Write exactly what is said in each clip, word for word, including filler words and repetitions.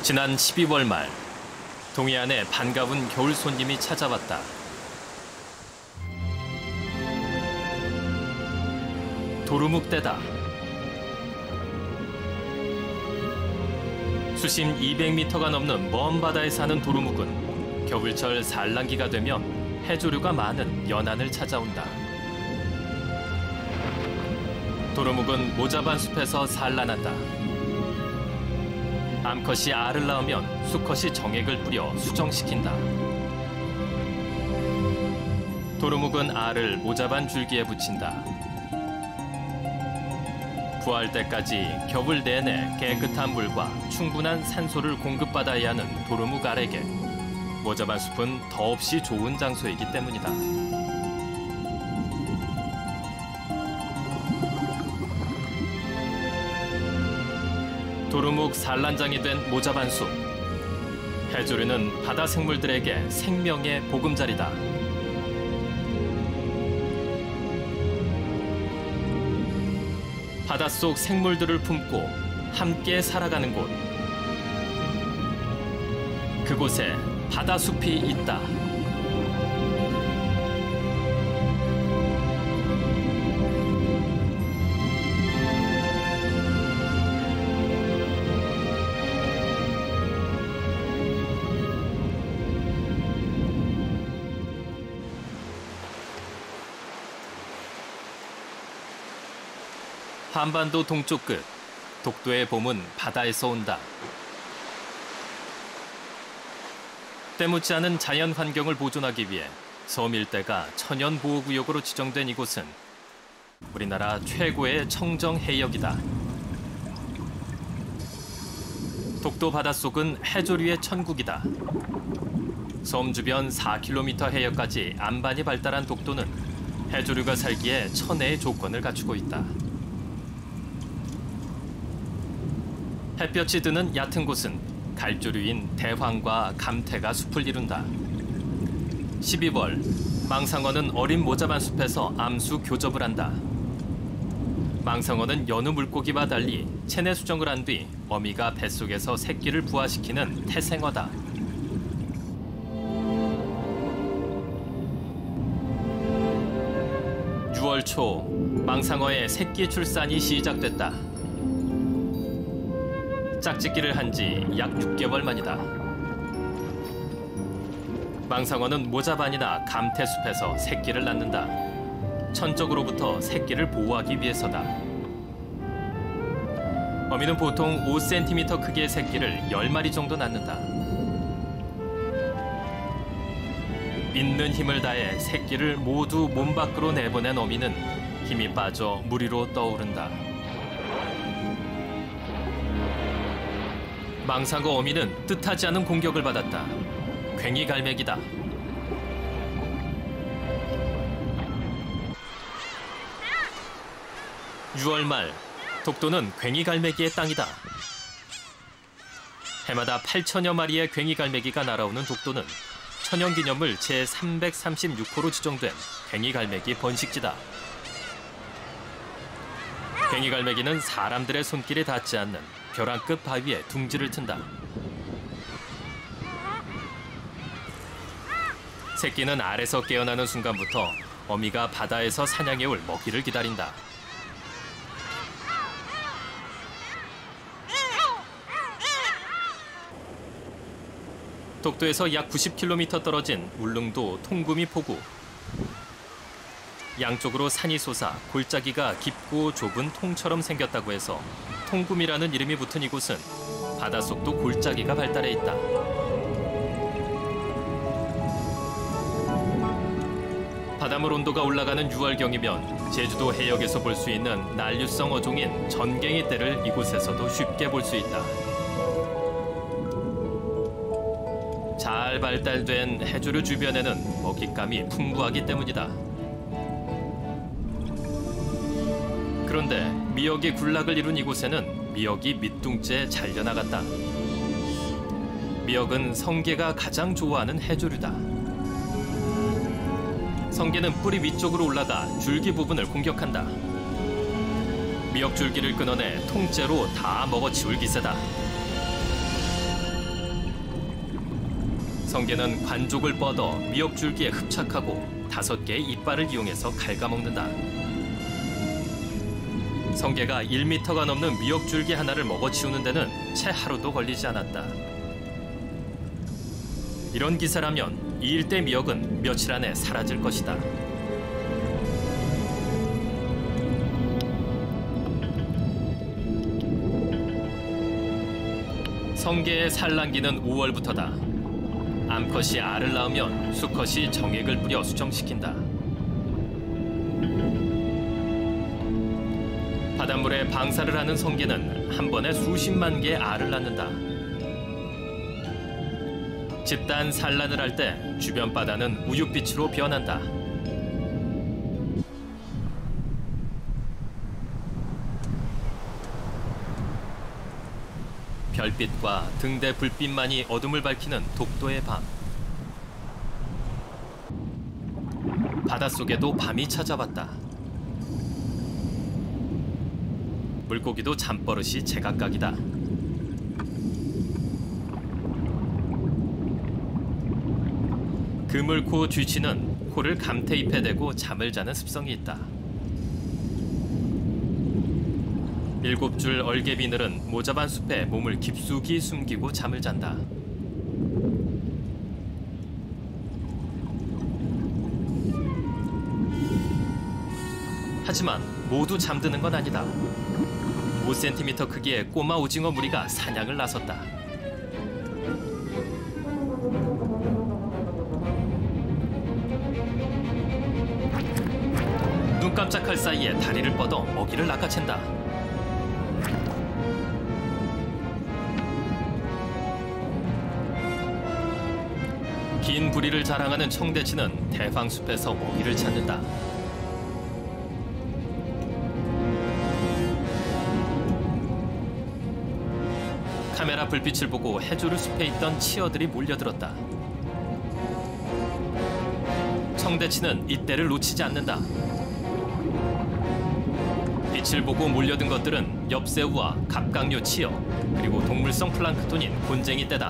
지난 십이월 말, 동해안에 반가운 겨울 손님이 찾아왔다. 도루묵대다. 수심 이백 미터가 넘는 먼 바다에 사는 도루묵은 겨울철 산란기가 되면 해조류가 많은 연안을 찾아온다. 도루묵은 모자반 숲에서 산란한다. 암컷이 알을 낳으면 수컷이 정액을 뿌려 수정시킨다. 도루묵은 알을 모자반 줄기에 붙인다. 부화할 때까지 겨울 내내 깨끗한 물과 충분한 산소를 공급받아야 하는 도루묵 알에게 모자반 숲은 더없이 좋은 장소이기 때문이다. 도루묵 산란장이 된 모자반 숲. 해조류는 바다 생물들에게 생명의 보금자리다. 바닷속 생물들을 품고 함께 살아가는 곳. 그곳에 바다숲이 있다. 한반도 동쪽 끝, 독도의 봄은 바다에서 온다. 때묻지 않은 자연 환경을 보존하기 위해 섬 일대가 천연보호구역으로 지정된 이곳은 우리나라 최고의 청정 해역이다. 독도 바닷속은 해조류의 천국이다. 섬 주변 사 킬로미터 해역까지 안반이 발달한 독도는 해조류가 살기에 천혜의 조건을 갖추고 있다. 햇볕이 드는 얕은 곳은 갈조류인 대황과 감태가 숲을 이룬다. 십이월, 망상어는 어린 모자반 숲에서 암수 교접을 한다. 망상어는 여느 물고기와 달리 체내 수정을 한 뒤 어미가 뱃속에서 새끼를 부화시키는 태생어다. 유월 초, 망상어의 새끼 출산이 시작됐다. 짝짓기를 한 지 약 육 개월 만이다. 망상어는 모자반이나 감태숲에서 새끼를 낳는다. 천적으로부터 새끼를 보호하기 위해서다. 어미는 보통 오 센티미터 크기의 새끼를 열 마리 정도 낳는다. 있는 힘을 다해 새끼를 모두 몸 밖으로 내보낸 어미는 힘이 빠져 물 위로 떠오른다. 망상어 어미는 뜻하지 않은 공격을 받았다. 괭이갈매기다. 유월 말, 독도는 괭이갈매기의 땅이다. 해마다 팔천여 마리의 괭이갈매기가 날아오는 독도는 천연기념물 제삼백삼십육 호로 지정된 괭이갈매기 번식지다. 괭이갈매기는 사람들의 손길에 닿지 않는 벼랑끝 바위에 둥지를 튼다. 새끼는 알에서 깨어나는 순간부터 어미가 바다에서 사냥해올 먹이를 기다린다. 독도에서 약 구십 킬로미터 떨어진 울릉도 통구미 포구. 양쪽으로 산이 솟아 골짜기가 깊고 좁은 통처럼 생겼다고 해서 통구미라는 이름이 붙은 이곳은 바닷속도 골짜기가 발달해 있다. 바닷물 온도가 올라가는 유월경이면 제주도 해역에서 볼 수 있는 난류성 어종인 전갱이떼를 이곳에서도 쉽게 볼 수 있다. 잘 발달된 해조류 주변에는 먹잇감이 풍부하기 때문이다. 그런데 미역이 군락을 이룬 이곳에는 미역이 밑둥째 잘려나갔다. 미역은 성게가 가장 좋아하는 해조류다. 성게는 뿌리 위쪽으로 올라가 줄기 부분을 공격한다. 미역 줄기를 끊어내 통째로 다 먹어치울 기세다. 성게는 관족을 뻗어 미역줄기에 흡착하고 다섯 개의 이빨을 이용해서 갉아먹는다. 성게가 일 미터가 넘는 미역줄기 하나를 먹어치우는 데는 채 하루도 걸리지 않았다. 이런 기세라면 이 일대 미역은 며칠 안에 사라질 것이다. 성게의 산란기는 오월부터다. 암컷이 알을 낳으면 수컷이 정액을 뿌려 수정시킨다. 바닷물에 방사를 하는 성게는 한 번에 수십만 개의 알을 낳는다. 집단 산란을 할 때 주변 바다는 우윳빛으로 변한다. 별빛과 등대 불빛만이 어둠을 밝히는 독도의 밤. 바닷속에도 밤이 찾아왔다. 물고기도 잠버릇이 제각각이다. 그물코 쥐치는 코를 감테잎에 대고 잠을 자는 습성이 있다. 일곱 줄 얼개비늘은 모자반 숲에 몸을 깊숙이 숨기고 잠을 잔다. 하지만 모두 잠드는 건 아니다. 오 센티미터 크기의 꼬마 오징어 무리가 사냥을 나섰다. 눈 깜짝할 사이에 다리를 뻗어 먹이를 낚아챈다. 긴 부리를 자랑하는 청대치는 대방숲에서 먹이를 찾는다. 카메라 불빛을 보고 해조류 숲에 있던 치어들이 몰려들었다. 청대치는 이때를 놓치지 않는다. 빛을 보고 몰려든 것들은 엽새우와 갑각류 치어, 그리고 동물성 플랑크톤인 곤쟁이 떼다.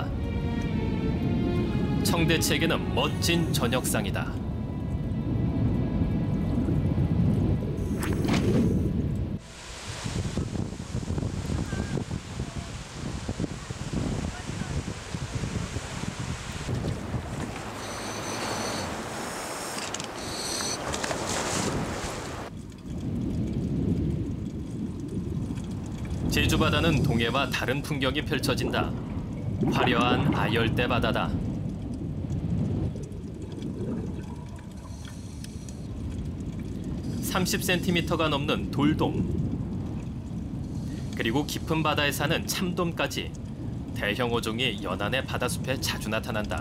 청대치에게는 멋진 저녁상이다. 제주 바다는 동해와 다른 풍경이 펼쳐진다. 화려한 아열대 바다다. 삼십 센티미터가 넘는 돌돔, 그리고 깊은 바다에 사는 참돔까지 대형 어종이 연안의 바다숲에 자주 나타난다.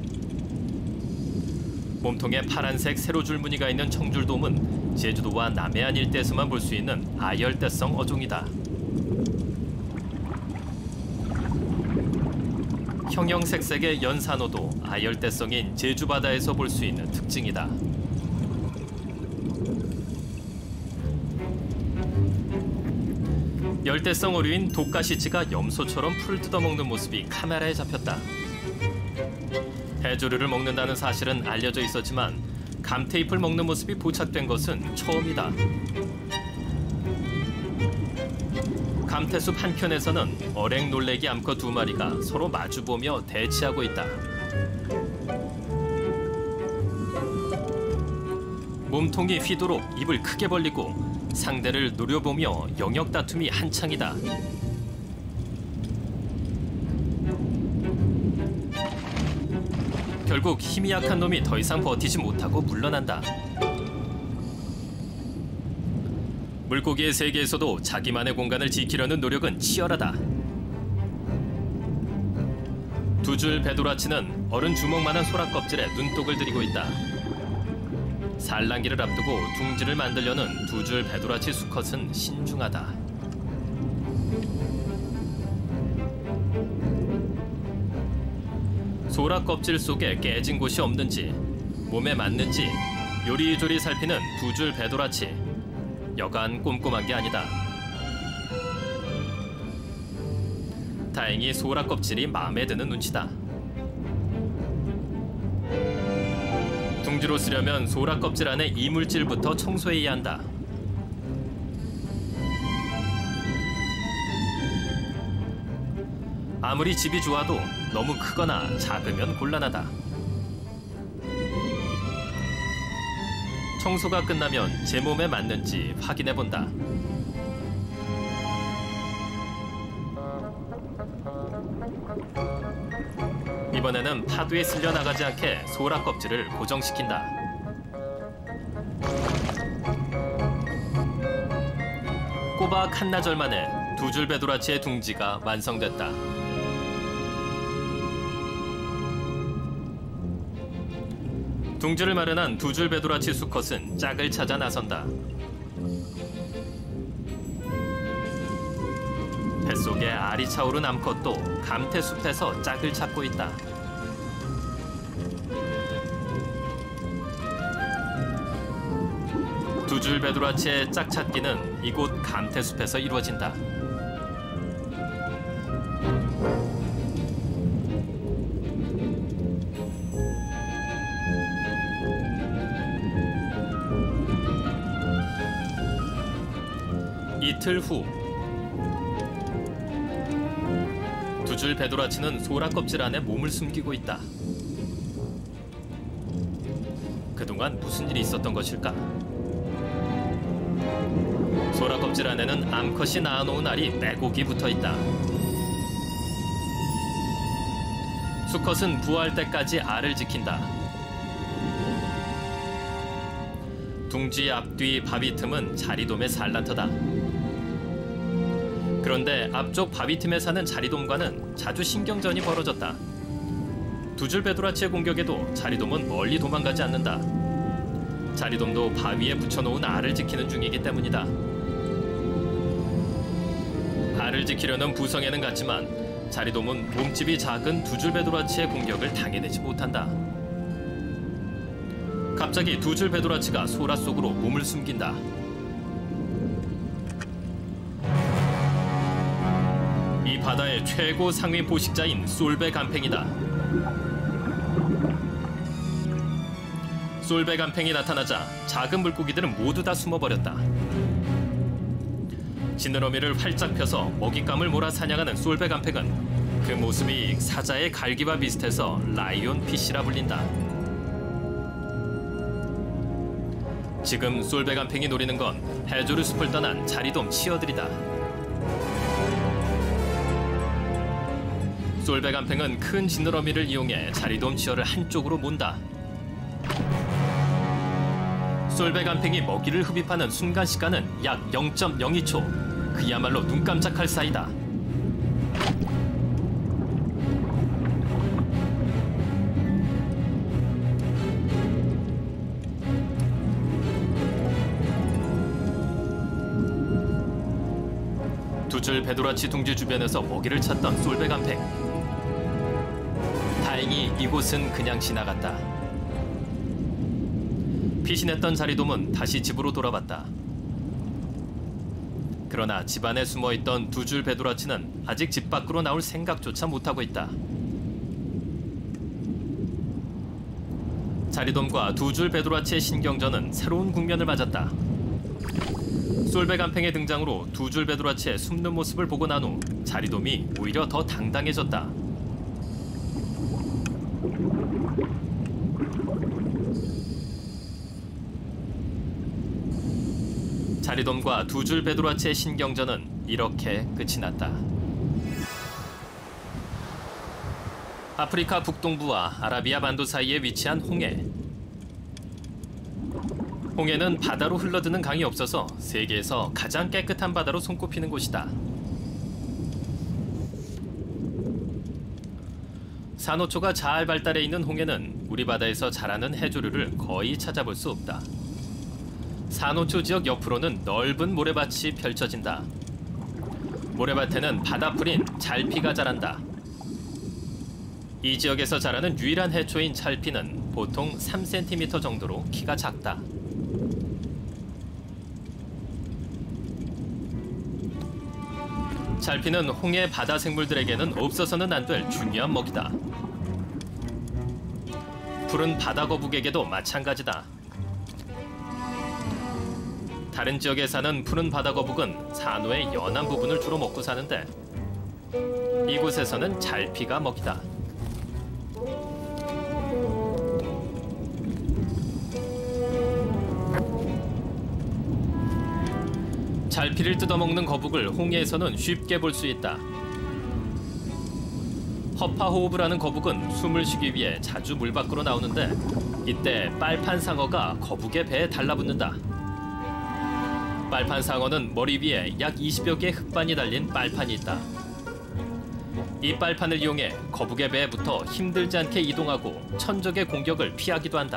몸통에 파란색 세로줄 무늬가 있는 청줄돔은 제주도와 남해안 일대에서만 볼 수 있는 아열대성 어종이다. 형형색색의 연산호도 아열대성인 제주 바다에서 볼 수 있는 특징이다. 열대성 어류인 독가시치가 염소처럼 풀 뜯어먹는 모습이 카메라에 잡혔다. 해조류를 먹는다는 사실은 알려져 있었지만 감테잎을 먹는 모습이 포착된 것은 처음이다. 감태숲 한켠에서는 어랭놀래기 암컷 두 마리가 서로 마주보며 대치하고 있다. 몸통이 휘도록 입을 크게 벌리고 상대를 노려보며 영역 다툼이 한창이다. 결국 힘이 약한 놈이 더 이상 버티지 못하고 물러난다. 물고기의 세계에서도 자기만의 공간을 지키려는 노력은 치열하다. 두 줄 배도라치는 어른 주먹만한 소라 껍질에 눈독을 들이고 있다. 산란기를 앞두고 둥지를 만들려는 두 줄 배도라치 수컷은 신중하다. 소라 껍질 속에 깨진 곳이 없는지, 몸에 맞는지 요리조리 살피는 두 줄 배도라치. 여간 꼼꼼한 게 아니다. 다행히 소라 껍질이 마음에 드는 눈치다. 둥지로 쓰려면 소라 껍질 안에 이물질부터 청소해야 한다. 아무리 집이 좋아도 너무 크거나 작으면 곤란하다. 청소가 끝나면 제 몸에 맞는지 확인해 본다. 이번에는 파도에 쓸려 나가지 않게 소라 껍질을 고정시킨다. 꼬박 한나절 만에 두 줄 배도라치의 둥지가 완성됐다. 둥지를 마련한 두 줄 배도라치 수컷은 짝을 찾아 나선다. 뱃속에 알이 차오른 암컷도 감태숲에서 짝을 찾고 있다. 두 줄 배도라치의 짝 찾기는 이곳 감태숲에서 이루어진다. 이틀 후 두 줄 배도라치는 소라 껍질 안에 몸을 숨기고 있다. 그동안 무슨 일이 있었던 것일까? 소라 껍질 안에는 암컷이 낳아놓은 알이 빼곡히 붙어있다. 수컷은 부화할 때까지 알을 지킨다. 둥지 앞뒤 바위 틈은 자리돔의 산란터다. 그런데 앞쪽 바위 틈에 사는 자리돔과는 자주 신경전이 벌어졌다. 두 줄 배도라치의 공격에도 자리돔은 멀리 도망가지 않는다. 자리돔도 바위에 붙여놓은 알을 지키는 중이기 때문이다. 알을 지키려는 부성에는 같지만 자리돔은 몸집이 작은 두 줄 배도라치의 공격을 당해내지 못한다. 갑자기 두 줄 배도라치가 소라 속으로 몸을 숨긴다. 이 바다의 최고 상위 포식자인 솔베간팽이다. 솔베간팽이 나타나자 작은 물고기들은 모두 다 숨어버렸다. 지느러미를 활짝 펴서 먹잇감을 몰아 사냥하는 솔베간팽은 그 모습이 사자의 갈기와 비슷해서 라이온 피쉬라 불린다. 지금 솔베간팽이 노리는 건 해조류 숲을 떠난 자리돔 치어들이다. 솔베간팽은 큰 지느러미를 이용해 자리돔 치어를 한쪽으로 몬다. 솔베간팽이 먹이를 흡입하는 순간 시간은 약 영 점 영이 초. 그야말로 눈 깜짝할 사이다. 두 줄 배도라치 둥지 주변에서 먹이를 찾던 솔베간팽. 다행히 이곳은 그냥 지나갔다. 피신했던 자리돔은 다시 집으로 돌아왔다. 그러나 집안에 숨어있던 두 줄 배도라치는 아직 집 밖으로 나올 생각조차 못하고 있다. 자리돔과 두 줄 배도라치의 신경전은 새로운 국면을 맞았다. 솔베간팽의 등장으로 두 줄 배도라치의 숨는 모습을 보고 난 후 자리돔이 오히려 더 당당해졌다. 자리돔과 두 줄 배도라치의 신경전은 이렇게 끝이 났다. 아프리카 북동부와 아라비아 반도 사이에 위치한 홍해. 홍해는 바다로 흘러드는 강이 없어서 세계에서 가장 깨끗한 바다로 손꼽히는 곳이다. 산호초가 잘 발달해 있는 홍해는 우리 바다에서 자라는 해조류를 거의 찾아볼 수 없다. 산호초 지역 옆으로는 넓은 모래밭이 펼쳐진다. 모래밭에는 바다풀인 찰피가 자란다. 이 지역에서 자라는 유일한 해초인 찰피는 보통 삼 센티미터 정도로 키가 작다. 찰피는 홍해 바다 생물들에게는 없어서는 안 될 중요한 먹이다. 푸른 바다 거북에게도 마찬가지다. 다른 지역에 사는 푸른 바다 거북은 산호의 연한 부분을 주로 먹고 사는데 이곳에서는 잘피가 먹이다. 잘피를 뜯어먹는 거북을 홍해에서는 쉽게 볼 수 있다. 허파호흡을 하는 거북은 숨을 쉬기 위해 자주 물 밖으로 나오는데 이때 빨판상어가 거북의 배에 달라붙는다. 빨판상어는 머리 위에 약 이십여 개의 흙반이 달린 빨판이 있다. 이 빨판을 이용해 거북의 배에 붙어 힘들지 않게 이동하고 천적의 공격을 피하기도 한다.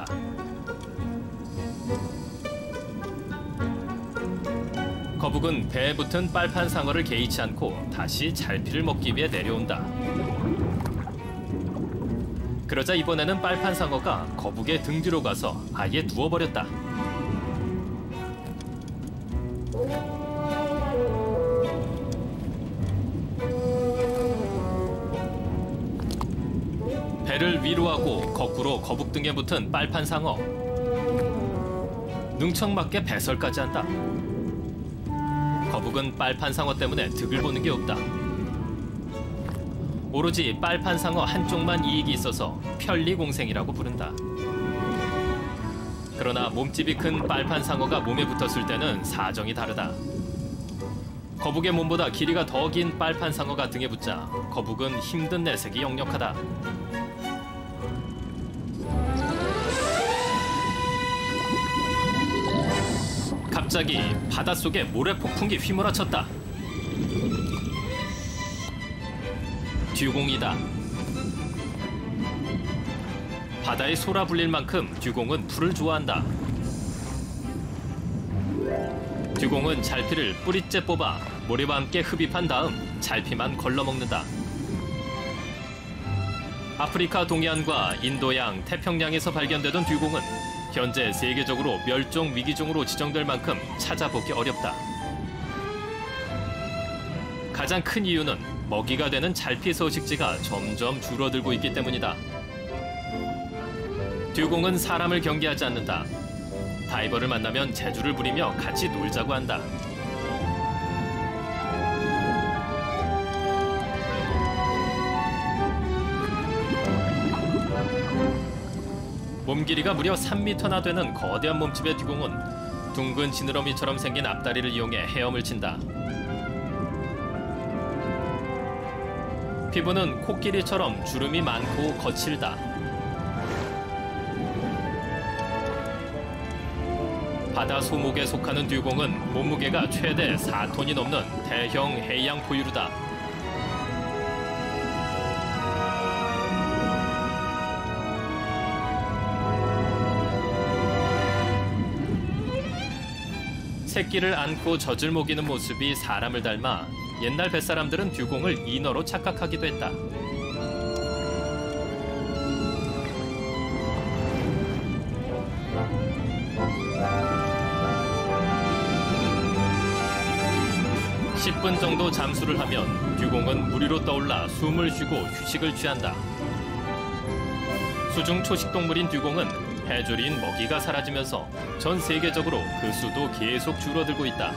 거북은 배에 붙은 빨판상어를 개의치 않고 다시 잘피를 먹기 위해 내려온다. 그러자 이번에는 빨판상어가 거북의 등 뒤로 가서 아예 누워버렸다. 배를 위로 하고 거꾸로 거북 등에 붙은 빨판상어. 능청맞게 배설까지 한다. 거북은 빨판상어 때문에 득을 보는 게 없다. 오로지 빨판상어 한쪽만 이익이 있어서 편리공생이라고 부른다. 그러나 몸집이 큰 빨판상어가 몸에 붙었을 때는 사정이 다르다. 거북의 몸보다 길이가 더 긴 빨판상어가 등에 붙자 거북은 힘든 내색이 역력하다. 갑자기 바닷속에 모래폭풍이 휘몰아쳤다. 듀공이다. 바다에 솟아 불릴 만큼 듀공은 풀을 좋아한다. 듀공은 잘피를 뿌리째 뽑아 모래와 함께 흡입한 다음 잘피만 걸러먹는다. 아프리카 동해안과 인도양, 태평양에서 발견되던 듀공은 현재 세계적으로 멸종 위기종으로 지정될 만큼 찾아보기 어렵다. 가장 큰 이유는 먹이가 되는 잘피 서식지가 점점 줄어들고 있기 때문이다. 듀공은 사람을 경계하지 않는다. 다이버를 만나면 재주를 부리며 같이 놀자고 한다. 몸 길이가 무려 삼 미터나 되는 거대한 몸집의 듀공은 둥근 지느러미처럼 생긴 앞다리를 이용해 헤엄을 친다. 피부는 코끼리처럼 주름이 많고 거칠다. 바다 소목에 속하는 듀공은 몸무게가 최대 사 톤이 넘는 대형 해양 포유류다. 새끼를 안고 젖을 먹이는 모습이 사람을 닮아 옛날 뱃사람들은 듀공을 인어로 착각하기도 했다. 십 분 정도 잠수를 하면 듀공은 물 위로 떠올라 숨을 쉬고 휴식을 취한다. 수중 초식 동물인 듀공은 해조리인 먹이가 사라지면서 전 세계적으로 그 수도 계속 줄어들고 있다.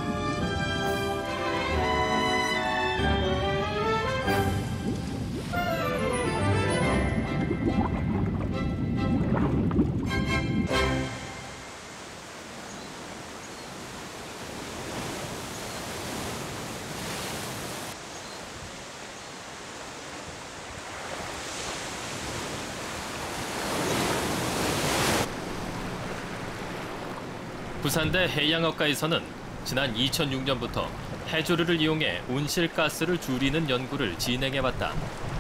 부산대 해양학과에서는 지난 이천육 년부터 해조류를 이용해 온실가스를 줄이는 연구를 진행해왔다.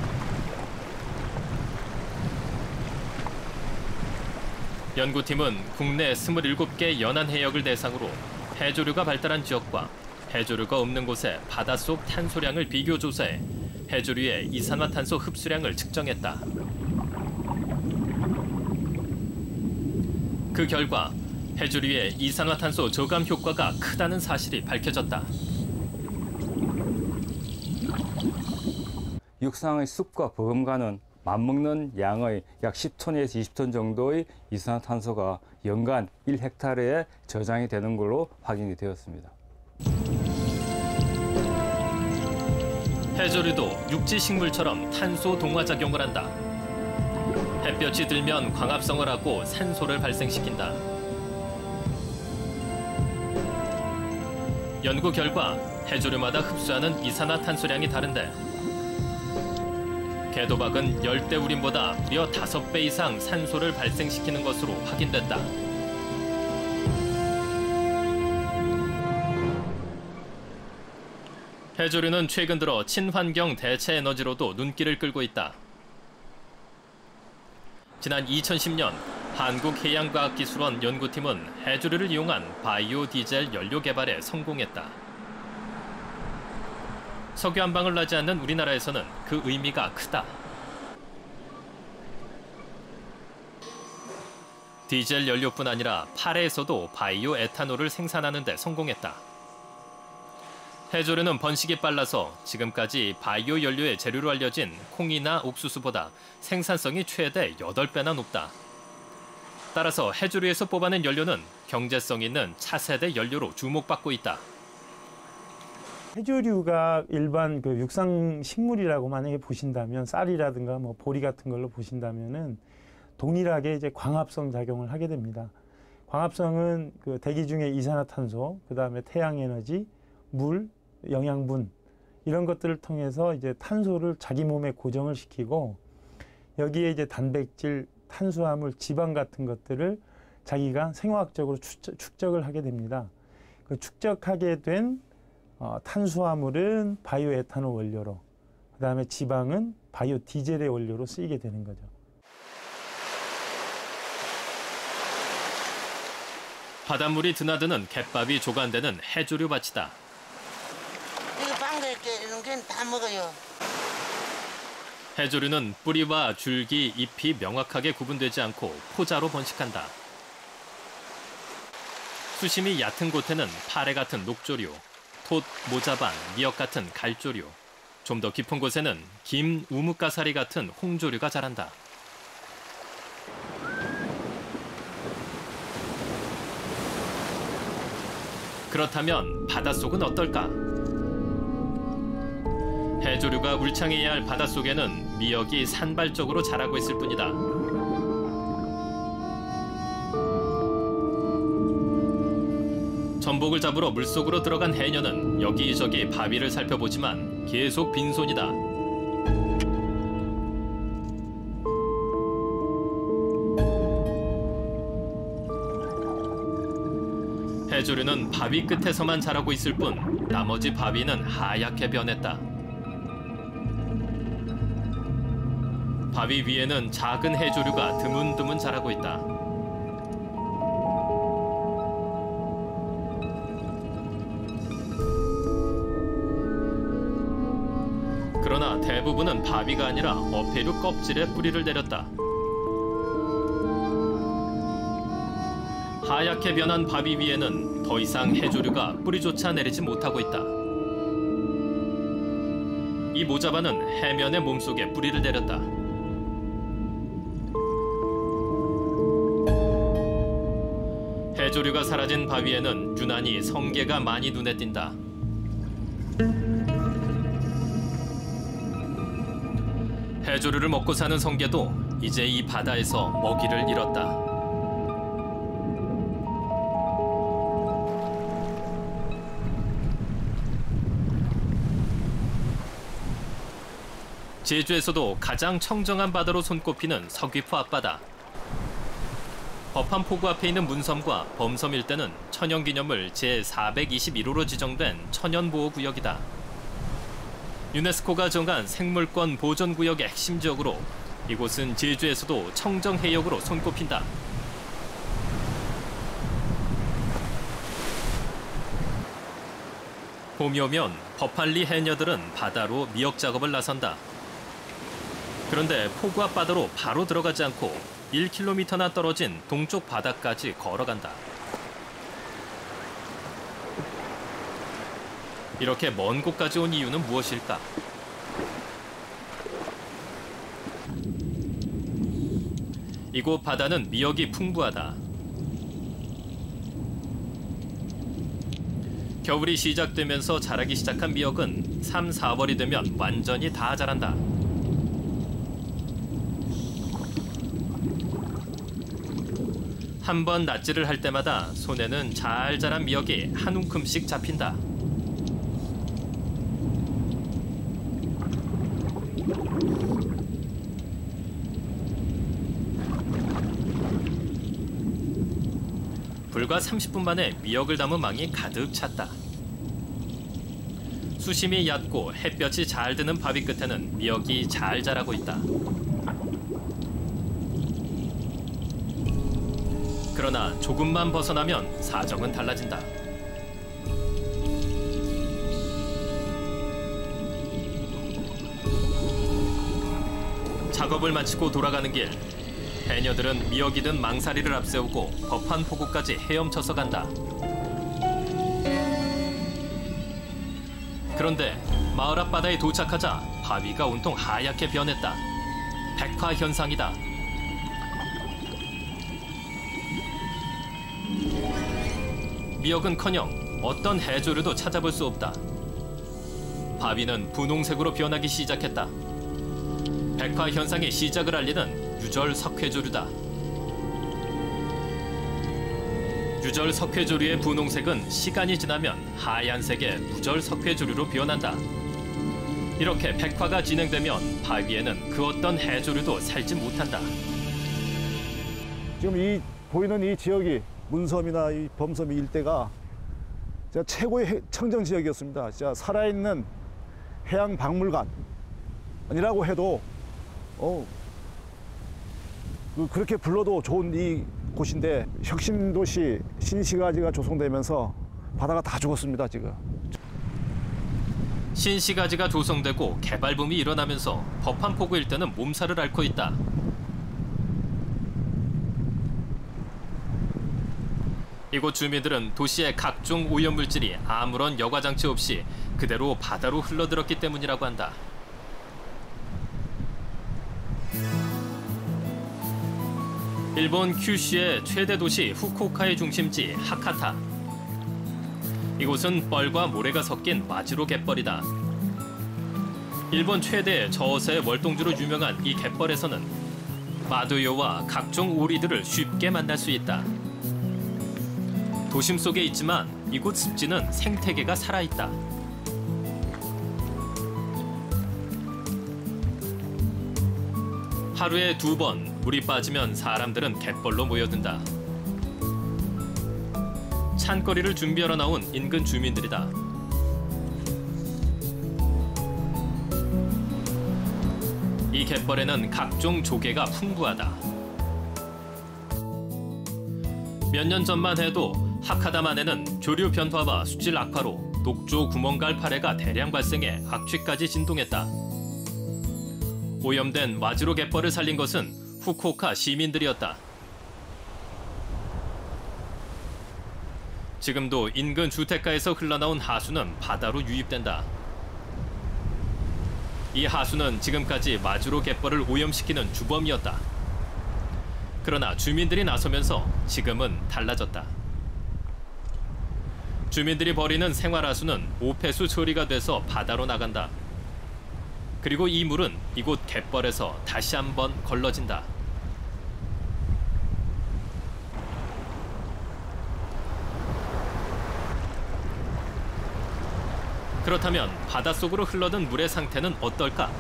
연구팀은 국내 스물일곱 개 연안 해역을 대상으로 해조류가 발달한 지역과 해조류가 없는 곳의 바닷속 탄소량을 비교 조사해 해조류의 이산화탄소 흡수량을 측정했다. 그 결과 해조류의 이산화탄소 저감 효과가 크다는 사실이 밝혀졌다. 육상의 숲과 버금가는 맞먹는 양의 약 십 톤에서 이십 톤 정도의 이산화탄소가 연간 일 헥타르에 저장이 되는 걸로 확인이 되었습니다. 해조류도 육지 식물처럼 탄소 동화 작용을 한다. 햇볕이 들면 광합성을 하고 산소를 발생시킨다. 연구 결과 해조류마다 흡수하는 이산화탄소량이 다른데 개도박은 열대우림보다 무려 다섯 배 이상 산소를 발생시키는 것으로 확인됐다. 해조류는 최근 들어 친환경 대체 에너지로도 눈길을 끌고 있다. 지난 이천십 년 한국해양과학기술원 연구팀은 해조류를 이용한 바이오 디젤 연료 개발에 성공했다. 석유 한 방울 나지 않는 우리나라에서는 그 의미가 크다. 디젤 연료뿐 아니라 파레에서도 바이오 에탄올을 생산하는 데 성공했다. 해조류는 번식이 빨라서 지금까지 바이오 연료의 재료로 알려진 콩이나 옥수수보다 생산성이 최대 여덟 배나 높다. 따라서 해조류에서 뽑아낸 연료는 경제성 있는 차세대 연료로 주목받고 있다. 해조류가 일반 그 육상 식물이라고 만약에 보신다면 쌀이라든가 뭐 보리 같은 걸로 보신다면은 동일하게 이제 광합성 작용을 하게 됩니다. 광합성은 그 대기 중에 이산화탄소, 그 다음에 태양 에너지, 물, 영양분 이런 것들을 통해서 이제 탄소를 자기 몸에 고정을 시키고 여기에 이제 단백질, 탄수화물, 지방 같은 것들을 자기가 생화학적으로 축적, 축적을 하게 됩니다. 그 축적하게 된 어, 탄수화물은 바이오 에탄올 원료로, 그 다음에 지방은 바이오 디젤의 원료로 쓰이게 되는 거죠. 바닷물이 드나드는 갯밥이 조간되는 해조류 밭이다. 이거 빵도 이렇게 이런 게 다 먹어요. 해조류는 뿌리와 줄기, 잎이 명확하게 구분되지 않고 포자로 번식한다. 수심이 얕은 곳에는 파래 같은 녹조류, 톳, 모자반, 미역 같은 갈조류, 좀 더 깊은 곳에는 김, 우뭇가사리 같은 홍조류가 자란다. 그렇다면 바닷속은 어떨까? 해조류가 울창해야 할 바닷속에는 미역이 산발적으로 자라고 있을 뿐이다. 전복을 잡으러 물속으로 들어간 해녀는 여기저기 바위를 살펴보지만 계속 빈손이다. 해조류는 바위 끝에서만 자라고 있을 뿐 나머지 바위는 하얗게 변했다. 바위 위에는 작은 해조류가 드문드문 자라고 있다. 그러나 대부분은 바위가 아니라 어패류 껍질에 뿌리를 내렸다. 하얗게 변한 바위 위에는 더 이상 해조류가 뿌리조차 내리지 못하고 있다. 이 모자반은 해면의 몸속에 뿌리를 내렸다. 해조류가 사라진 바위에는 유난히 성게가 많이 눈에 띈다. 해조류를 먹고 사는 성게도 이제 이 바다에서 먹이를 잃었다. 제주에서도 가장 청정한 바다로 손꼽히는 서귀포 앞바다. 법한 포구 앞에 있는 문섬과 범섬 일대는 천연기념물 제사백이십일 호로 지정된 천연보호구역이다. 유네스코가 정한 생물권 보존구역의 핵심 지역으로 이곳은 제주에서도 청정해역으로 손꼽힌다. 봄이 오면 법한리 해녀들은 바다로 미역 작업을 나선다. 그런데 포구 앞 바다로 바로 들어가지 않고 일 킬로미터나 떨어진 동쪽 바다까지 걸어간다. 이렇게 먼 곳까지 온 이유는 무엇일까? 이곳 바다는 미역이 풍부하다. 겨울이 시작되면서 자라기 시작한 미역은 삼, 사월이 되면 완전히 다 자란다. 한 번 낫지를 할 때마다 손에는 잘 자란 미역이 한 움큼씩 잡힌다. 불과 삼십 분 만에 미역을 담은 망이 가득 찼다. 수심이 얕고 햇볕이 잘 드는 바위 끝에는 미역이 잘 자라고 있다. 그러나 조금만 벗어나면 사정은 달라진다. 작업을 마치고 돌아가는 길. 해녀들은 미역이든 망사리를 앞세우고 법한 포구까지 헤엄쳐서 간다. 그런데 마을 앞바다에 도착하자 바위가 온통 하얗게 변했다. 백화 현상이다. 미역은커녕 어떤 해조류도 찾아볼 수 없다. 바위는 분홍색으로 변하기 시작했다. 백화 현상의 시작을 알리는 유절 석회조류다. 유절 석회조류의 분홍색은 시간이 지나면 하얀색의 무절 석회조류로 변한다. 이렇게 백화가 진행되면 바위에는 그 어떤 해조류도 살지 못한다. 지금 이 보이는 이 지역이 문섬이나 이 범섬 일대가 진짜 최고의 청정 지역이었습니다. 진짜 살아있는 해양 박물관이라고 해도 어, 그렇게 불러도 좋은 이 곳인데 혁신도시 신시가지가 조성되면서 바다가 다 죽었습니다, 지금. 신시가지가 조성되고 개발붐이 일어나면서 법한포구 일대는 몸살을 앓고 있다. 이곳 주민들은 도시의 각종 오염물질이 아무런 여과장치 없이 그대로 바다로 흘러들었기 때문이라고 한다. 일본 큐슈의 최대 도시 후쿠오카의 중심지 하카타. 이곳은 뻘과 모래가 섞인 마지로 갯벌이다. 일본 최대 저어세 월동주로 유명한 이 갯벌에서는 마도요와 각종 오리들을 쉽게 만날 수 있다. 도심 속에 있지만 이곳 습지는 생태계가 살아있다. 하루에 두 번 물이 빠지면 사람들은 갯벌로 모여든다. 찬거리를 준비하러 나온 인근 주민들이다. 이 갯벌에는 각종 조개가 풍부하다. 몇 년 전만 해도 하카다만에는 조류 변화와 수질 악화로 녹조 구멍갈 파래가 대량 발생해 악취까지 진동했다. 오염된 마지로 갯벌을 살린 것은 후쿠오카 시민들이었다. 지금도 인근 주택가에서 흘러나온 하수는 바다로 유입된다. 이 하수는 지금까지 마지로 갯벌을 오염시키는 주범이었다. 그러나 주민들이 나서면서 지금은 달라졌다. 주민들이 버리는 생활하수는 오폐수 처리가 돼서 바다로 나간다. 그리고 이 물은 이곳 갯벌에서 다시 한번 걸러진다. 그렇다면 바닷속으로 흘러든 물의 상태는 어떨까?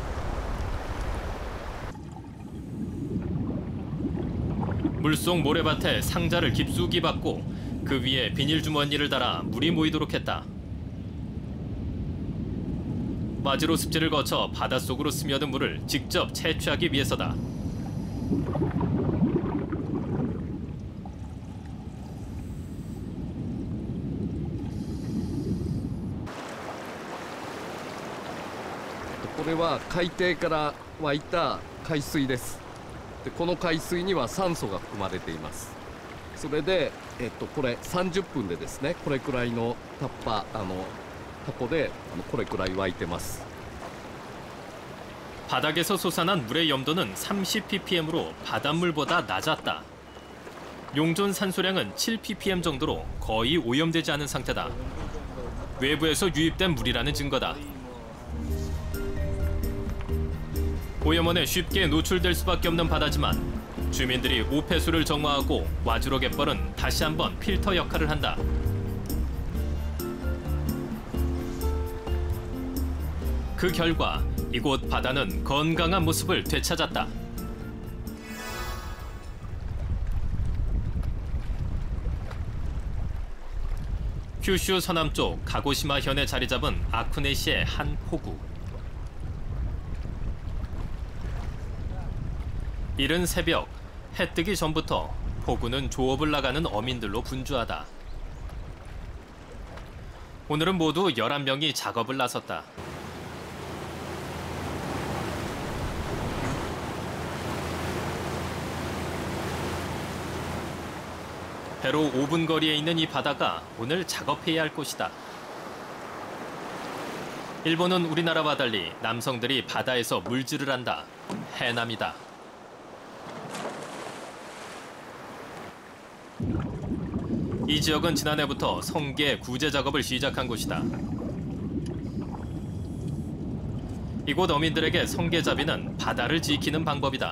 물속 모래밭에 상자를 깊숙이 박고 그 위에 비닐 주머니를 달아 물이 모이도록 했다. 마지로 습지를 거쳐 바닷속으로 스며든 물을 직접 채취하기 위해서다. これは海底から湧いた海水です。でこの海水には酸素が含まれています。それで、えっと、これさんじゅっぷんでですね、これくらいのタッパあのタコであのこれくらい湧いてます。 바닥에서 솟아난 물의 염도는 삼십 피피엠으로 바닷물보다 낮았다. 용존 산소량은 칠 피피엠 정도로 거의 오염되지 않은 상태다. 외부에서 유입된 물이라는 증거다. 오염원에 쉽게 노출될 수밖에 없는 바다지만 주민들이 오폐수를 정화하고 와주로 갯벌은 다시 한번 필터 역할을 한다. 그 결과 이곳 바다는 건강한 모습을 되찾았다. 큐슈 서남쪽 가고시마현에 자리 잡은 아쿠네시의 한 포구. 이른 새벽, 해 뜨기 전부터 포구는 조업을 나가는 어민들로 분주하다. 오늘은 모두 열한 명이 작업을 나섰다. 배로 오 분 거리에 있는 이 바다가 오늘 작업해야 할 곳이다. 일본은 우리나라와 달리 남성들이 바다에서 물질을 한다. 해남이다. 이 지역은 지난해부터 성게 구제 작업을 시작한 곳이다. 이곳 어민들에게 성게잡이는 바다를 지키는 방법이다.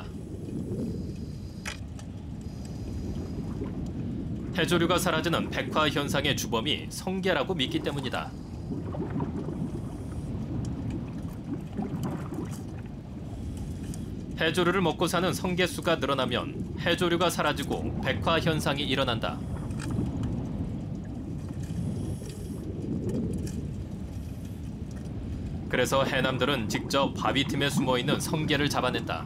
해조류가 사라지는 백화 현상의 주범이 성게라고 믿기 때문이다. 해조류를 먹고 사는 성게수가 늘어나면 해조류가 사라지고 백화 현상이 일어난다. 그래서 해남들은 직접 바위 틈에 숨어있는 성게를 잡아냈다.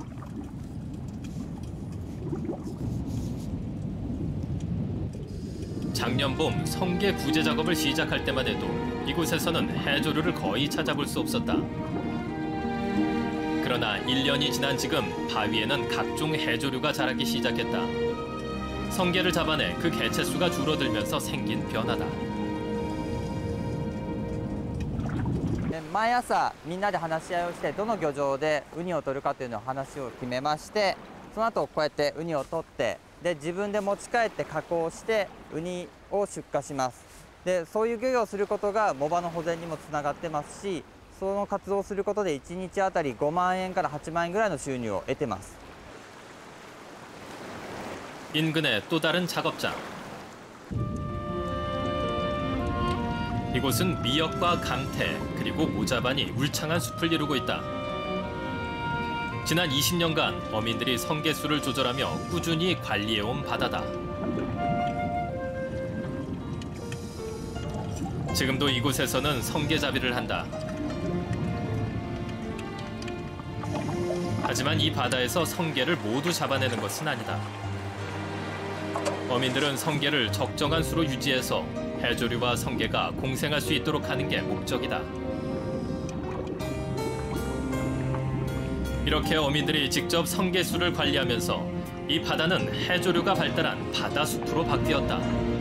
작년 봄 성게 구제 작업을 시작할 때만 해도 이곳에서는 해조류를 거의 찾아볼 수 없었다. 그러나 일 년이 지난 지금 바위에는 각종 해조류가 자라기 시작했다. 성게를 잡아내 그 개체수가 줄어들면서 생긴 변화다. 毎朝みんなで話し合いをしてどの漁場でウニを取るかというのを話を決めまして、その後こうやってウニを取ってで自分で持ち帰って加工してウニを出荷します。でそういう漁業をすることが藻場の保全にもつながってますし、その活動をすることでいちにちあたりごまんえんからはちまんえんぐらいの収入を得てます。 인근의 또 다른 작업장. 이곳은 미역과 감태 그리고 모자반이 울창한 숲을 이루고 있다. 지난 이십 년간 어민들이 성게수를 조절하며 꾸준히 관리해온 바다다. 지금도 이곳에서는 성게잡이를 한다. 하지만 이 바다에서 성게를 모두 잡아내는 것은 아니다. 어민들은 성게를 적정한 수로 유지해서 해조류와 성게가 공생할 수 있도록 하는 게 목적이다. 이렇게 어민들이 직접 성게수를 관리하면서 이 바다는 해조류가 발달한 바다숲으로 바뀌었다.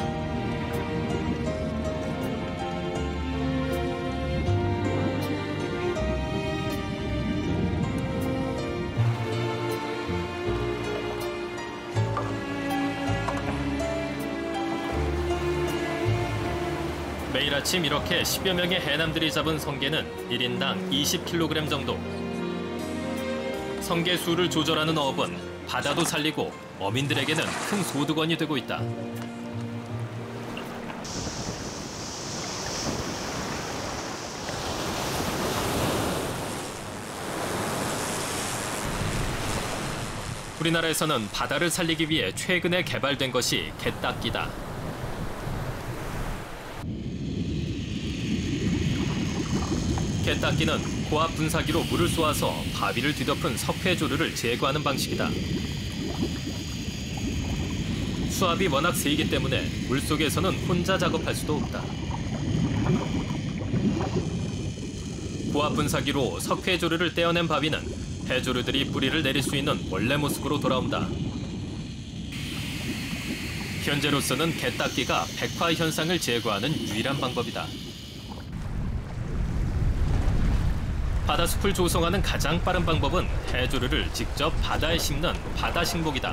매일 아침 이렇게 십여 명의 해남들이 잡은 성게는 일 인당 이십 킬로그램 정도. 성게수를 조절하는 어업은 바다도 살리고 어민들에게는 큰 소득원이 되고 있다. 우리나라에서는 바다를 살리기 위해 최근에 개발된 것이 게딱기다. 게딱기는 고압 분사기로 물을 쏘아서 바위를 뒤덮은 석회조류를 제거하는 방식이다. 수압이 워낙 세기 때문에 물속에서는 혼자 작업할 수도 없다. 고압 분사기로 석회조류를 떼어낸 바위는 해조류들이 뿌리를 내릴 수 있는 원래 모습으로 돌아온다. 현재로서는 게딱기가 백화 현상을 제거하는 유일한 방법이다. 바다숲을 조성하는 가장 빠른 방법은 해조류를 직접 바다에 심는 바다식목이다.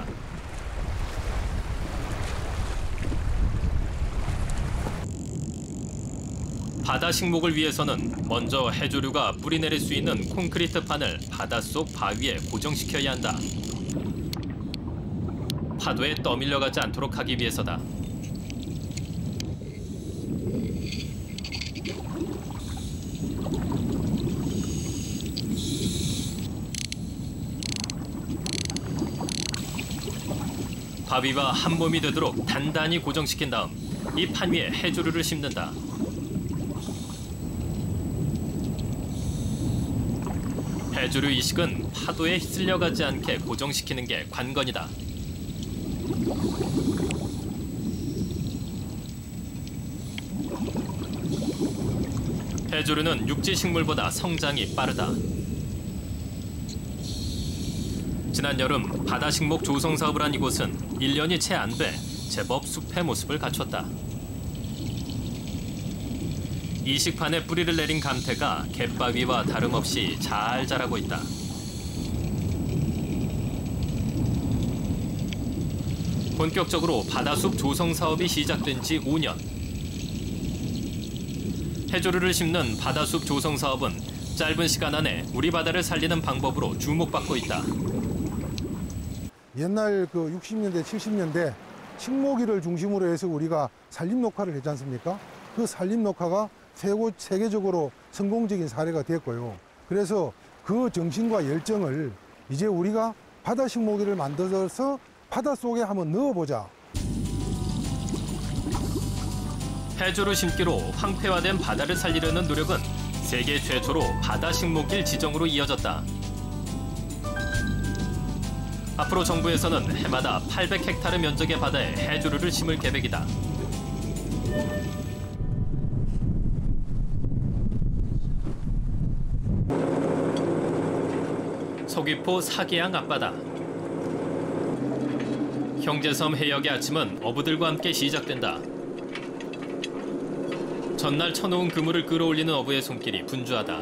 바다식목을 위해서는 먼저 해조류가 뿌리내릴 수 있는 콘크리트판을 바닷속 바위에 고정시켜야 한다. 파도에 떠밀려가지 않도록 하기 위해서다. 바위와 한 몸이 되도록 단단히 고정시킨 다음 이 판 위에 해조류를 심는다. 해조류 이식은 파도에 휩쓸려가지 않게 고정시키는 게 관건이다. 해조류는 육지 식물보다 성장이 빠르다. 지난 여름 바다식목 조성 사업을 한 이곳은 일 년이 채 안 돼 제법 숲의 모습을 갖췄다. 이식판에 뿌리를 내린 감태가 갯바위와 다름없이 잘 자라고 있다. 본격적으로 바다숲 조성 사업이 시작된 지 오 년. 해조류를 심는 바다숲 조성 사업은 짧은 시간 안에 우리 바다를 살리는 방법으로 주목받고 있다. 옛날 그 육십 년대, 칠십 년대 식목일을 중심으로 해서 우리가 산림 녹화를 했지 않습니까? 그 산림 녹화가 세고 세계적으로 성공적인 사례가 됐고요. 그래서 그 정신과 열정을 이제 우리가 바다 식목일을 만들어서 바다 속에 한번 넣어보자. 해조류 심기로 황폐화된 바다를 살리려는 노력은 세계 최초로 바다 식목일 지정으로 이어졌다. 앞으로 정부에서는 해마다 팔백 헥타르 면적의 바다에 해조류를 심을 계획이다. 서귀포 사계양 앞바다. 형제섬 해역의 아침은 어부들과 함께 시작된다. 전날 쳐놓은 그물을 끌어올리는 어부의 손길이 분주하다.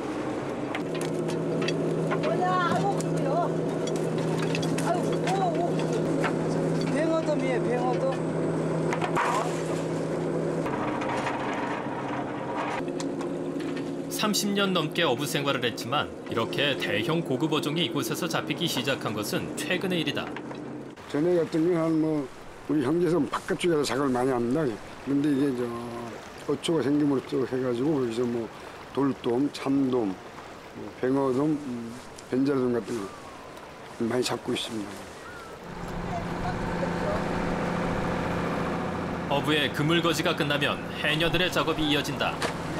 뱅어돔이에요, 뱅어돔. 삼십 년 넘게 어부 생활을 했지만 이렇게 대형 고급 어종이 이곳에서 잡히기 시작한 것은 최근의 일이다. 전에 같은 경우는 뭐 우리 형제섬 바깥쪽에서 작업을 많이 합니다. 근데 이게 저 어초가 생김으로 해가지고 여기서 뭐 돌돔, 참돔, 뭐 뱅어돔, 음, 벤자돔 같은 거 많이 잡고 있습니다. 어부의 그물거지가 끝나면 해녀들의 작업이 이어진다.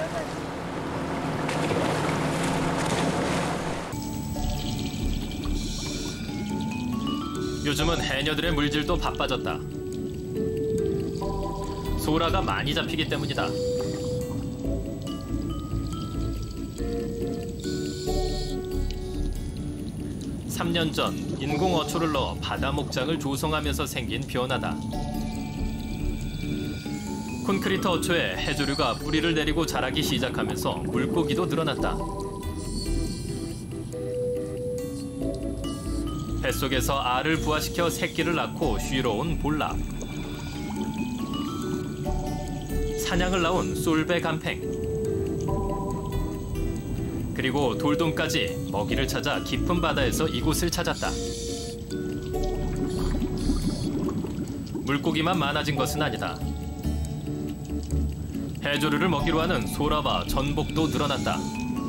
요즘은 해녀들의 물질도 바빠졌다. 소라가 많이 잡히기 때문이다. 삼 년 전 인공 어초를 넣어 바다 목장을 조성하면서 생긴 변화다. 콘크리트 어초에 해조류가 뿌리를 내리고 자라기 시작하면서 물고기도 늘어났다. 뱃속에서 알을 부화시켜 새끼를 낳고 쉬러 온 볼락. 사냥을 나온 쏠배 감팽. 그리고 돌돔까지 먹이를 찾아 깊은 바다에서 이곳을 찾았다. 물고기만 많아진 것은 아니다. 해조류를 먹이로 하는 소라와 전복도 늘어났다.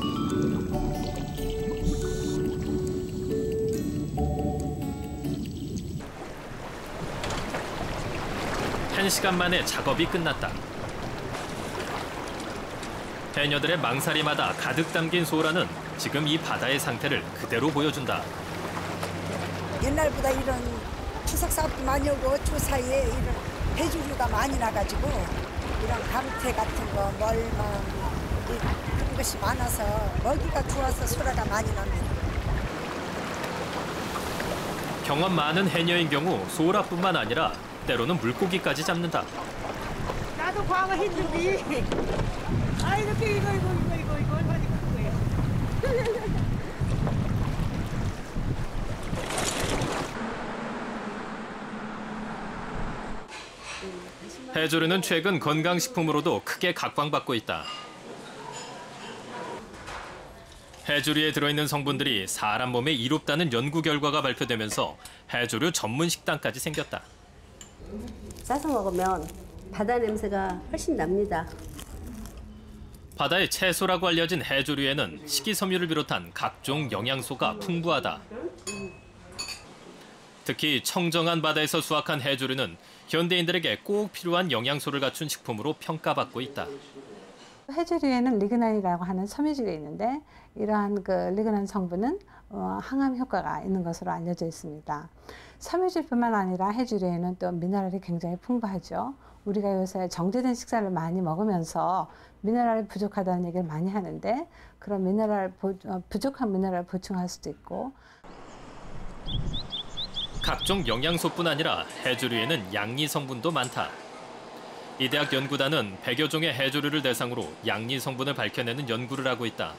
한 시간 만에 작업이 끝났다. 해녀들의 망사리마다 가득 담긴 소라는 지금 이 바다의 상태를 그대로 보여준다. 옛날보다 이런 추석 사업도 많이 오고 어초 사이에 이런 해조류가 많이 나가지고 이런 감태 같은 거, 멀망 그런 것이 많아서 먹이가 좋아서 소라가 많이 납니다. 경험 많은 해녀인 경우 소라뿐만 아니라 때로는 물고기까지 잡는다. 나도 광어 힘들지. 아 이렇게 이거 이거 이거 이거 이거 얼마나 큰 거예요. 해조류는 최근 건강식품으로도 크게 각광받고 있다. 해조류에 들어있는 성분들이 사람 몸에 이롭다는 연구 결과가 발표되면서 해조류 전문 식당까지 생겼다. 싸서 먹으면 바다 냄새가 훨씬 납니다. 바다의 채소라고 알려진 해조류에는 식이섬유를 비롯한 각종 영양소가 풍부하다. 특히 청정한 바다에서 수확한 해조류는 현대인들에게 꼭 필요한 영양소를 갖춘 식품으로 평가받고 있다. 해조류에는 리그난이라고 하는 섬유질이 있는데 이러한 그 리그난 성분은 어, 항암 효과가 있는 것으로 알려져 있습니다. 섬유질뿐만 아니라 해조류에는 또 미네랄이 굉장히 풍부하죠. 우리가 요새 정제된 식사를 많이 먹으면서 미네랄이 부족하다는 얘기를 많이 하는데 그런 미네랄 어, 부족한 미네랄을 보충할 수도 있고. 각종 영양소뿐 아니라 해조류에는 양리 성분도 많다. 이 대학 연구단은 백여 종의 해조류를 대상으로 양리 성분을 밝혀내는 연구를 하고 있다.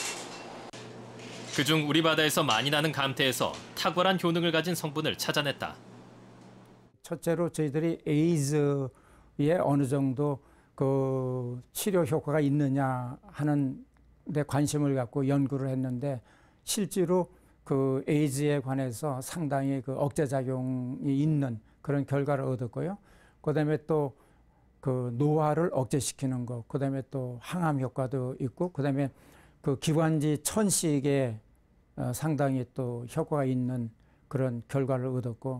그중 우리 바다에서 많이 나는 감태에서 탁월한 효능을 가진 성분을 찾아냈다. 첫째로 저희들이 에이즈에 어느 정도 그 치료 효과가 있느냐 하는 데 관심을 갖고 연구를 했는데 실제로 그 에이즈에 관해서 상당히 그 억제작용이 있는 그런 결과를 얻었고요. 그다음에 또 그 노화를 억제시키는 것, 그다음에 또 항암 효과도 있고, 그다음에 그 기관지 천식에 어, 상당히 또 효과가 있는 그런 결과를 얻었고.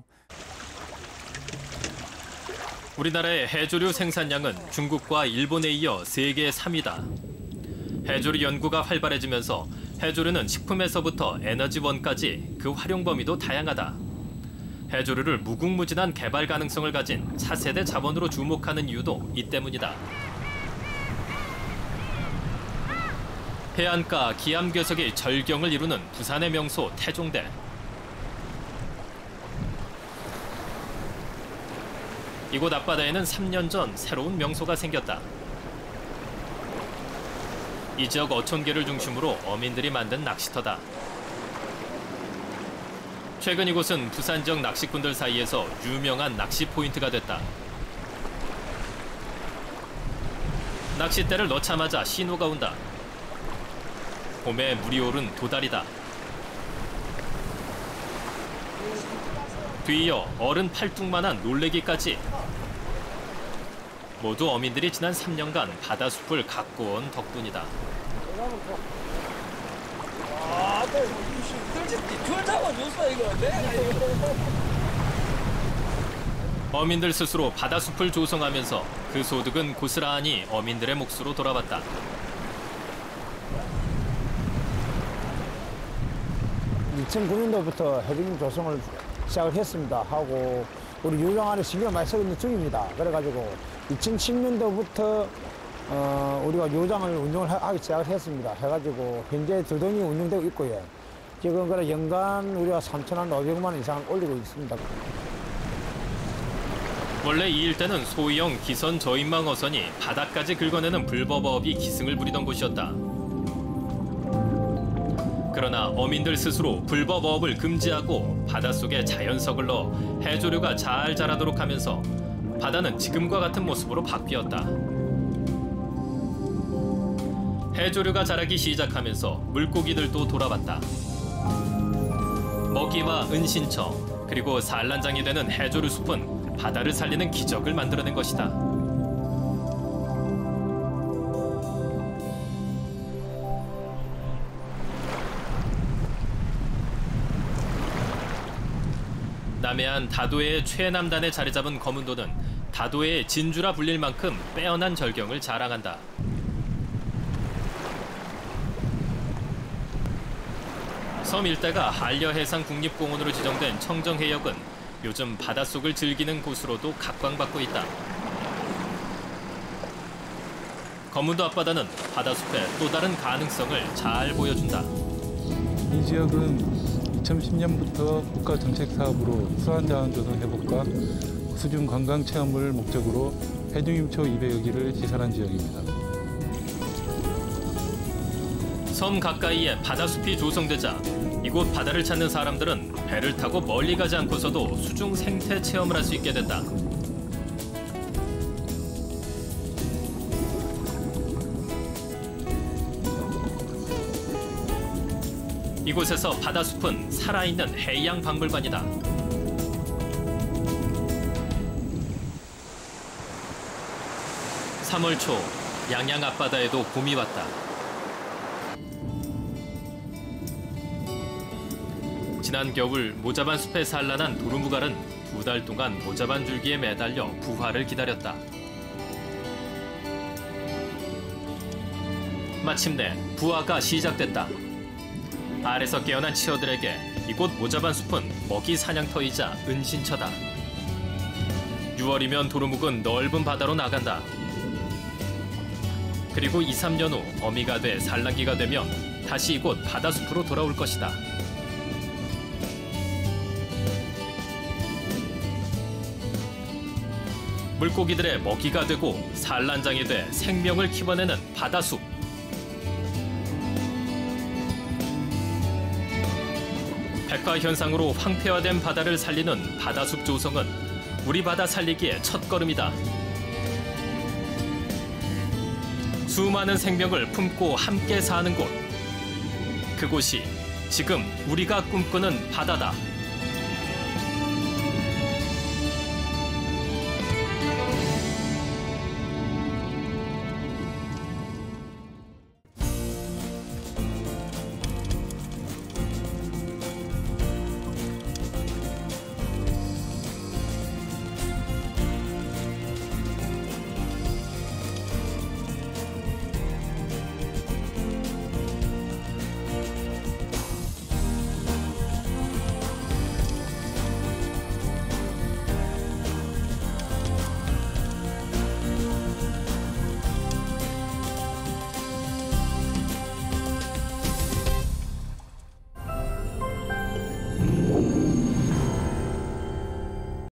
우리나라의 해조류 생산량은 중국과 일본에 이어 세계 삼 위다. 해조류 연구가 활발해지면서 해조류는 식품에서부터 에너지원까지 그 활용 범위도 다양하다. 해조류를 무궁무진한 개발 가능성을 가진 차세대 자본으로 주목하는 이유도 이 때문이다. 해안가 기암괴석이 절경을 이루는 부산의 명소 태종대. 이곳 앞바다에는 삼 년 전 새로운 명소가 생겼다. 이 지역 어촌계를 중심으로 어민들이 만든 낚시터다. 최근 이곳은 부산 지역 낚시꾼들 사이에서 유명한 낚시 포인트가 됐다. 낚싯대를 넣자마자 신호가 온다. 봄에 물이 오른 도다리다. 뒤이어 어른 팔뚝만한 놀래기까지. 모두 어민들이 지난 삼 년간 바다숲을 가꿔온 덕분이다. 아, 너 줄 잡아줬어 이거. 어민들 스스로 바다숲을 조성하면서 그 소득은 고스란히 어민들의 몫으로 돌아왔다. 이천구 년도부터 해빙 조성을 시작을 했습니다. 하고 우리 유령 안에 신경을 많이 쓰고 있는 중입니다. 그래가지고 이천십 년도부터 어, 우리가 요장을 운영을 하기 시작을 했습니다. 해가지고 현재 두 동이 운영되고 있고요. 지금 그래 연간 우리가 삼천만 오백만 원 이상 올리고 있습니다. 원래 이 일대는 소형 기선 저인망 어선이 바다까지 긁어내는 불법어업이 기승을 부리던 곳이었다. 그러나 어민들 스스로 불법어업을 금지하고 바닷속에 자연석을 넣어 해조류가 잘 자라도록 하면서 바다는 지금과 같은 모습으로 바뀌었다. 해조류가 자라기 시작하면서 물고기들도 돌아왔다. 먹이와 은신처, 그리고 산란장이 되는 해조류 숲은 바다를 살리는 기적을 만들어낸 것이다. 남해안 다도해의 최남단에 자리 잡은 거문도는 다도해의 진주라 불릴 만큼 빼어난 절경을 자랑한다. 섬 일대가 한려해상 국립공원으로 지정된 청정해역은 요즘 바닷속을 즐기는 곳으로도 각광받고 있다. 거문도 앞바다는 바다숲의 또 다른 가능성을 잘 보여준다. 이 지역은 이천십 년부터 국가정책사업으로 수산자원조성 회복과 수중 관광체험을 목적으로 해중임초 이백여 기를 시설한 지역입니다. 섬 가까이에 바다숲이 조성되자 이곳 바다를 찾는 사람들은 배를 타고 멀리 가지 않고서도 수중 생태 체험을 할 수 있게 됐다. 이곳에서 바다숲은 살아있는 해양 박물관이다. 삼월 초 양양 앞바다에도 봄이 왔다. 지난 겨울 모자반 숲에 산란한 도루묵알은 두 달 동안 모자반 줄기에 매달려 부화를 기다렸다. 마침내 부화가 시작됐다. 알에서 깨어난 치어들에게 이곳 모자반 숲은 먹이 사냥터이자 은신처다. 유월이면 도루묵은 넓은 바다로 나간다. 그리고 이, 삼 년 후 어미가 돼 산란기가 되면 다시 이곳 바다숲으로 돌아올 것이다. 물고기들의 먹이가 되고 산란장이 돼 생명을 키워내는 바다숲. 백화현상으로 황폐화된 바다를 살리는 바다숲 조성은 우리 바다 살리기의 첫걸음이다. 수많은 생명을 품고 함께 사는 곳. 그곳이 지금 우리가 꿈꾸는 바다다.